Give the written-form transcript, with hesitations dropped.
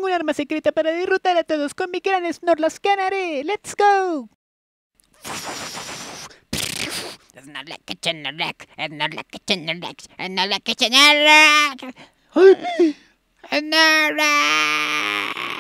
un arma secreta para derrotar a todos. Con mi gran Snorlax ganaré. ¡Let's go! Snorlax, Snorlax, Snorlax, Snorlax, Snorlax, Snorlax. Snorlax.